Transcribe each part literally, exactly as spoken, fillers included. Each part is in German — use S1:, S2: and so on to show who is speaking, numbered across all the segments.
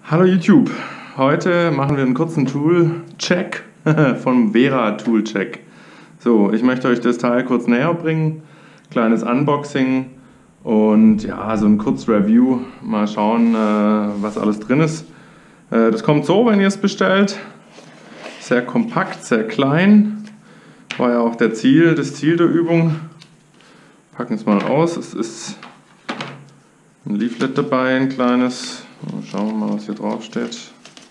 S1: Hallo YouTube, heute machen wir einen kurzen Tool-Check vom Vera Tool-Check. So, ich möchte euch das Teil kurz näher bringen, kleines Unboxing und ja, so ein kurzes Review, mal schauen, was alles drin ist. Das kommt so, wenn ihr es bestellt, sehr kompakt, sehr klein, war ja auch der Ziel, das Ziel der Übung. Packen es mal aus, es ist ein Leaflet dabei, ein kleines. Schauen wir mal, was hier drauf steht.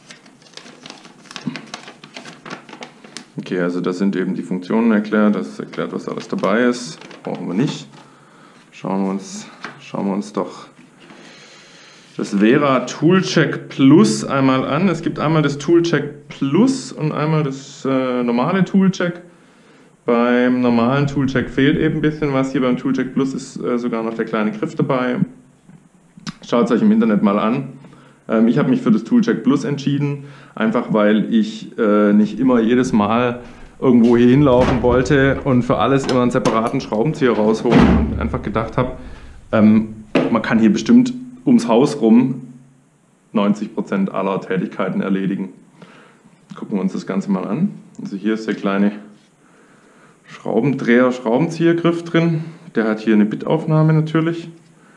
S1: Okay, also das sind eben die Funktionen erklärt, das erklärt, was alles dabei ist. Brauchen wir nicht. Schauen wir uns, schauen wir uns doch das Vera Tool-Check Plus einmal an. Es gibt einmal das Tool-Check Plus und einmal das äh, normale Tool-Check. Beim normalen Tool-Check fehlt eben ein bisschen was. Hier beim Tool-Check Plus ist äh, sogar noch der kleine Griff dabei. Schaut es euch im Internet mal an. Ähm, ich habe mich für das Tool-Check Plus entschieden, einfach weil ich äh, nicht immer jedes Mal irgendwo hier hinlaufen wollte und für alles immer einen separaten Schraubenzieher rausholen und einfach gedacht habe, ähm, man kann hier bestimmt ums Haus rum neunzig Prozent aller Tätigkeiten erledigen. Gucken wir uns das Ganze mal an. Also hier ist der kleine Schraubendreher, Schraubenziehergriff drin. Der hat hier eine Bitaufnahme natürlich.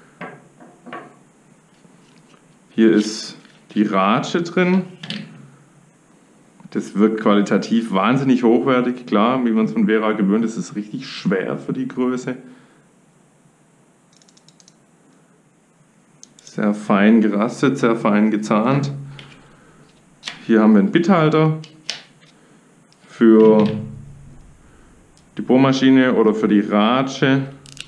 S1: Hier ist die Ratsche drin. Das wirkt qualitativ wahnsinnig hochwertig. Klar, wie man es von Vera gewöhnt ist, ist es richtig schwer für die Größe. Sehr fein gerastet, sehr fein gezahnt. Hier haben wir einen Bithalter für die Bohrmaschine oder für die Ratsche.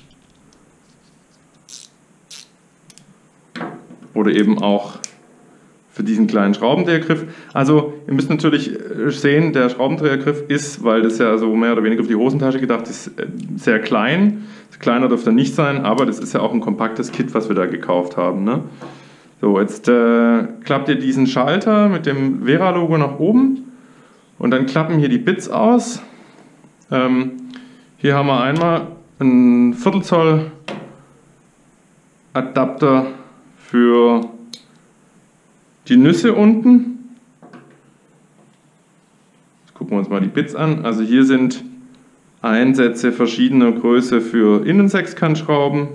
S1: Oder eben auch für diesen kleinen Schraubendrehergriff. Also ihr müsst natürlich sehen, der Schraubendrehergriff ist, weil das ja so mehr oder weniger auf die Hosentasche gedacht ist, sehr klein. Kleiner dürfte er nicht sein, aber das ist ja auch ein kompaktes Kit, was wir da gekauft haben. Ne? So, jetzt äh, klappt ihr diesen Schalter mit dem Vera-Logo nach oben und dann klappen hier die Bits aus. Ähm, hier haben wir einmal einen Viertelzoll Adapter für die Nüsse unten. Jetzt gucken wir uns mal die Bits an. Also hier sind Einsätze verschiedener Größe für Innensechskantschrauben.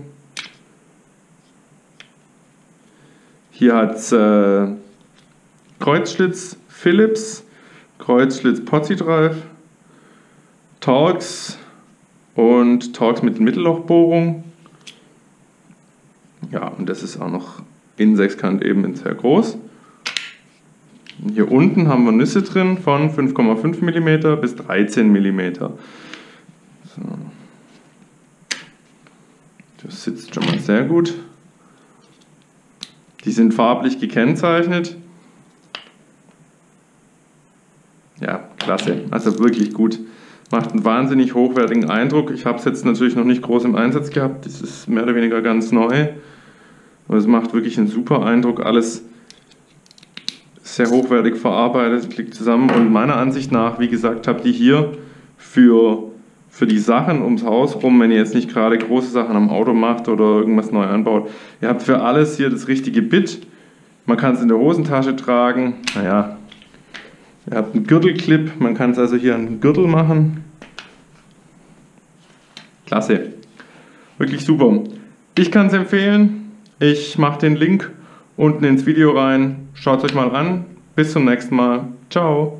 S1: Hier hat es äh, Kreuzschlitz Phillips, Kreuzschlitz Pozzi-Drive, Torx und Torx mit Mittellochbohrung. Ja, und das ist auch noch Innensechskant eben sehr groß. Und hier unten haben wir Nüsse drin von fünf Komma fünf Millimeter bis dreizehn Millimeter. So. Das sitzt schon mal sehr gut. Die sind farblich gekennzeichnet. Ja, klasse. Also wirklich gut. Macht einen wahnsinnig hochwertigen Eindruck. Ich habe es jetzt natürlich noch nicht groß im Einsatz gehabt. Das ist mehr oder weniger ganz neu. Aber es macht wirklich einen super Eindruck. Alles sehr hochwertig verarbeitet, klickt zusammen. Und meiner Ansicht nach, wie gesagt, habt ihr hier für, für die Sachen ums Haus rum, wenn ihr jetzt nicht gerade große Sachen am Auto macht oder irgendwas neu anbaut, ihr habt für alles hier das richtige Bit. Man kann es in der Hosentasche tragen. Naja, ihr habt einen Gürtelclip. Man kann es also hier an den Gürtel machen. Klasse. Wirklich super. Ich kann es empfehlen. Ich mache den Link unten ins Video rein. Schaut es euch mal an. Bis zum nächsten Mal. Ciao.